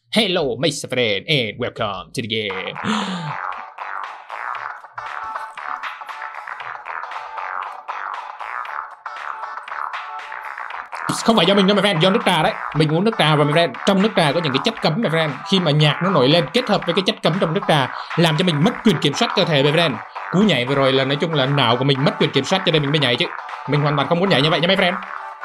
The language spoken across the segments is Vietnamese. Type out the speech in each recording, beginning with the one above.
Hello, Mr. Friend, and welcome to the game. Không phải do mình đâu my friend, do nước trà đấy. Mình uống nước trà và my friend, trong nước trà có những cái chất cấm my friend. Khi mà nhạc nó nổi lên kết hợp với cái chất cấm trong nước trà làm cho mình mất quyền kiểm soát cơ thể my friend. Cú nhảy vừa rồi là nói chung là não của mình mất quyền kiểm soát cho nên mình mới nhảy chứ. Mình hoàn toàn không muốn nhảy như vậy nha my friend.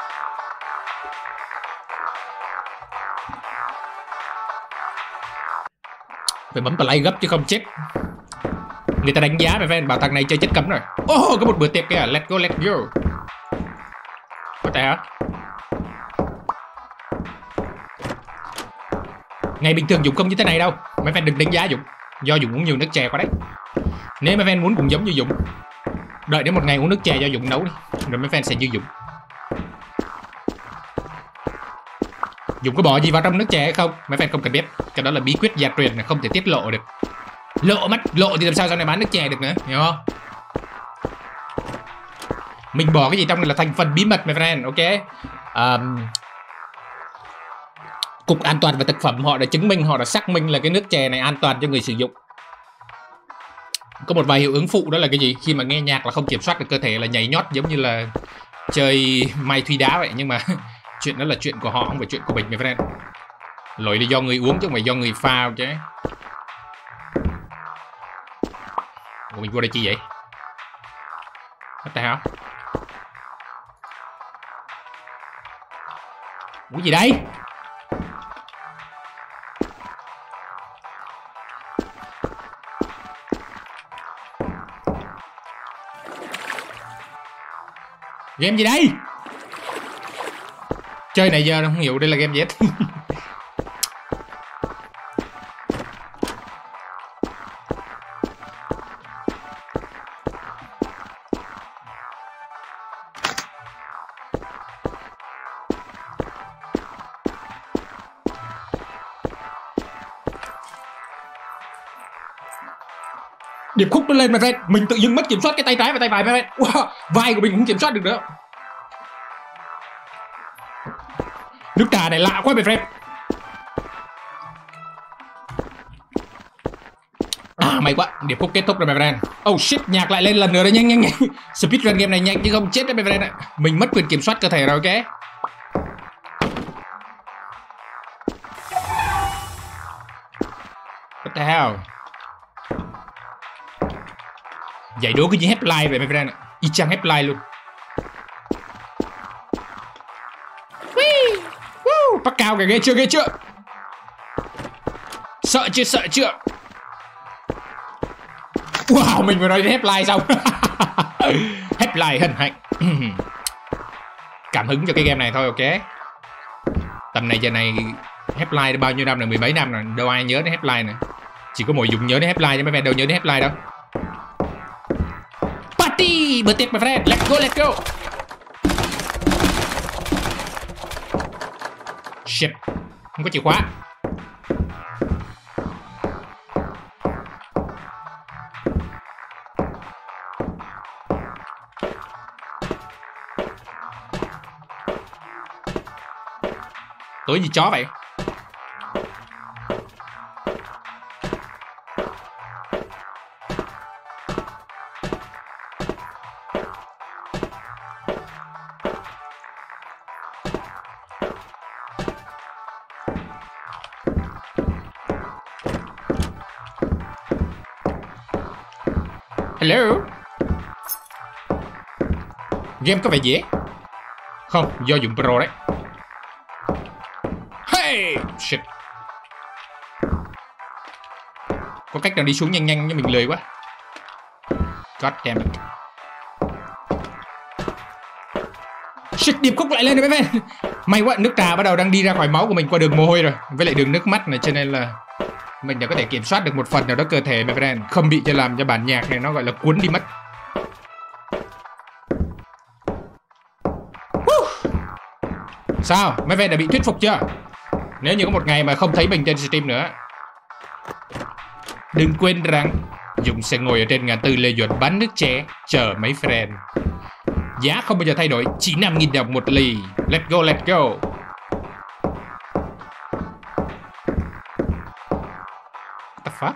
Phải bấm play gấp chứ không chết. Người ta đánh giá my friend, bảo thằng này chơi chất cấm rồi. Oh, có một bữa tiệc kìa, let's go, let's go. Có thể hả? Ngày bình thường Dũng không như thế này đâu. Mấy fan đừng đánh giá Dũng, do Dũng uống nhiều nước chè quá đấy. Nếu mấy fan muốn cũng giống như Dũng, đợi đến một ngày uống nước chè do Dũng nấu đi, rồi mấy fan sẽ như Dũng. Dũng có bỏ gì vào trong nước chè hay không? Mấy fan không cần biết. Cái đó là bí quyết gia truyền, là không thể tiết lộ được. Lộ thì làm sao sau này bán nước chè được nữa, hiểu không? Mình bỏ cái gì trong này là thành phần bí mật my friend, ok? Cục An toàn về thực phẩm họ đã chứng minh, họ đã xác minh là cái nước chè này an toàn cho người sử dụng. Có một vài hiệu ứng phụ, đó là cái gì? Khi mà nghe nhạc là không kiểm soát được cơ thể, là nhảy nhót giống như là chơi Mai Thuy Đá vậy. Nhưng mà chuyện đó là chuyện của họ, không phải chuyện của mình my friend. Lỗi là do người uống chứ không phải do người pha chứ. Ủa, mình vô đây chi vậy? What the hell? Ủa gì đây? Game gì đây? Chơi này giờ không hiểu đây là game gì hết. Điệp khúc nó lên my friend, mình tự dưng mất kiểm soát cái tay trái và tay phải my friend. Wow, vai của mình cũng kiểm soát được nữa. Nước trà này lạ quá my friend. May quá, điệp khúc kết thúc rồi my friend. Oh shit, nhạc lại lên lần nữa đấy, nhanh. Speedrun game này nhanh chứ không chết đấy my friend ạ. Mình mất quyền kiểm soát cơ thể rồi, ok? What the hell? Giải đố cái gì headline vậy my friend ạ. Y chang headline luôn. Bắt cao kìa, ghê chưa? Sợ chưa? Wow, mình vừa nói đến headline xong. Headline hân hạnh. Cảm hứng cho cái game này thôi, ok? Tầm này giờ này headline bao nhiêu năm rồi, 10 mấy năm rồi, đâu ai nhớ đến headline nữa. Chỉ có mỗi Dũng nhớ đến headline chứ mấy bạn đâu nhớ đến headline đâu. Party, bữa tiệc my friend, let's go. Shit, không có chìa khóa. Tối gì chó vậy? Hello. Game có vẻ dễ. Không, do dùng pro đấy. Hey, shit. Có cách nào đi xuống nhanh nhưng mình lười quá. God damn it. Shit, điệp khúc lại lên rồi mấy bạn. May quá, nước trà bắt đầu đang đi ra khỏi máu của mình qua đường mồ hôi rồi, với lại đường nước mắt này, cho nên là mình đã có thể kiểm soát được một phần nào đó cơ thể my friend, không bị làm cho bản nhạc này nó gọi là cuốn đi mất. Sao? Mấy fan đã bị thuyết phục chưa? Nếu như có một ngày mà không thấy mình trên stream nữa, đừng quên rằng Dũng sẽ ngồi ở trên ngã tư Lê Duẩn bán nước chè chờ mấy friend. Giá không bao giờ thay đổi, chỉ 5.000 đồng một ly. Let's go. fuck?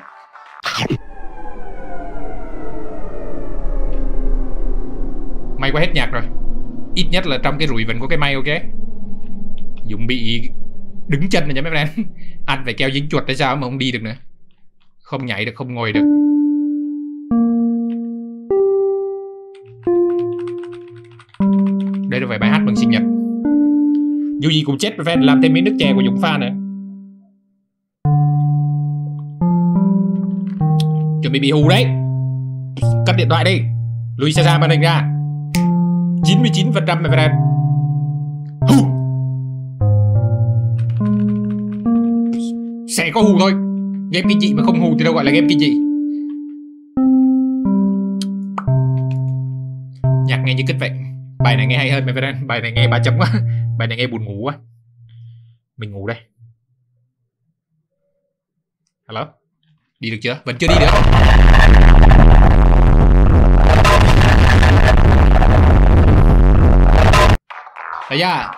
May quá hết nhạc rồi. Ít nhất là trong cái rủi vẫn có cái may, ok. Dũng bị đứng chân rồi nha mấy bạn. Anh phải keo dính chuột hay sao mà không đi được nữa. Không nhảy được, không ngồi được. Đây là phải bài hát mừng sinh nhật. Dù gì cũng chết với fan, làm thêm miếng nước chè của Dũng pha nữa. Chuẩn bị hù đấy. Cất điện thoại đi. Lùi xa xa màn hình ra. 99% my friend. Hù. Sẽ có hù thôi. Game kinh dị mà không hù thì đâu gọi là game kinh dị. Nhạc nghe như kích vậy. Bài này nghe hay hơn my friend. Bài này nghe 3 chấm quá. Bài này nghe buồn ngủ quá. Mình ngủ đây. Hello? Đi được chưa? Vẫn chưa đi được. Đấy nha.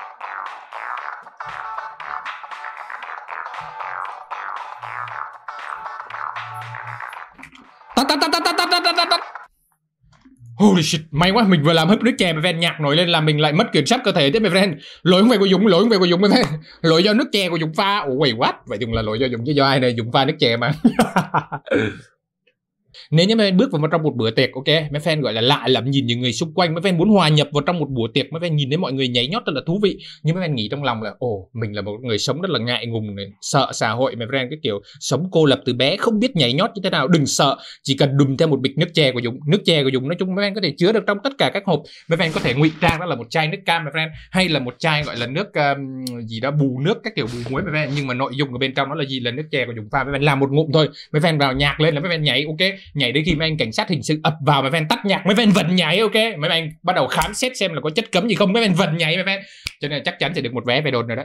Holy shit, may quá, mình vừa làm húp nước chè mà ven nhạc nổi lên là mình lại mất kiểm soát cơ thể thế my friend. Lỗi không phải của Dũng, lỗi không phải của Dũng my friend. Lỗi do nước chè của Dũng pha. Ủa wait what? Vậy Dũng là lỗi do Dũng chứ do ai này, Dũng pha nước chè mà. Nếu như mấy fan bước vào trong một bữa tiệc, ok, mấy fan gọi là lạ lẫm nhìn những người xung quanh, mấy fan muốn hòa nhập vào trong một bữa tiệc, mấy fan nhìn thấy mọi người nhảy nhót rất là thú vị, nhưng mấy fan nghĩ trong lòng là mình là một người sống rất là ngại ngùng này, sợ xã hội, mấy fan cái kiểu sống cô lập từ bé, không biết nhảy nhót như thế nào. Đừng sợ, chỉ cần đùm theo một bịch nước chè của Dũng. Nước chè của Dũng nói chung mấy fan có thể chứa được trong tất cả các hộp. Mấy fan có thể ngụy trang đó là một chai nước cam mấy fan, hay là một chai gọi là nước gì đó bù nước, các kiểu bù muối mấy fan, nhưng mà nội dung ở bên trong đó là gì, là nước chè của Dũng pha. Mấy fan làm một ngụm thôi, mấy fan vào nhạc lên là mấy fan nhảy, ok, nhảy đến khi mấy anh cảnh sát hình sự ập vào, mấy fan tắt nhạc, mấy fan vẫn nhảy, ok, mấy anh bắt đầu khám xét xem là có chất cấm gì không, mấy fan vẫn nhảy mấy fan, cho nên là chắc chắn sẽ được một vé về đồn rồi đó.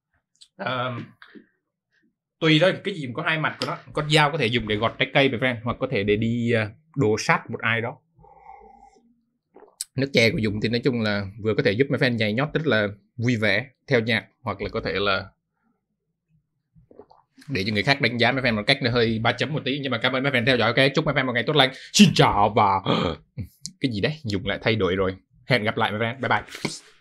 Tùy thôi, cái gì cũng có hai mặt của nó. Con dao có thể dùng để gọt trái cây mấy fan, hoặc có thể để đi đổ sát một ai đó. Nước chè của Dũng thì nói chung là vừa có thể giúp mấy fan nhảy nhót rất là vui vẻ theo nhạc, hoặc là có thể là để cho người khác đánh giá mấy fan một cách nó hơi 3 chấm một tí. Nhưng mà cảm ơn mấy fan theo dõi, ok, chúc mấy fan một ngày tốt lành. Xin chào và cái gì đấy, Dũng lại thay đổi rồi. Hẹn gặp lại mấy fan, bye bye.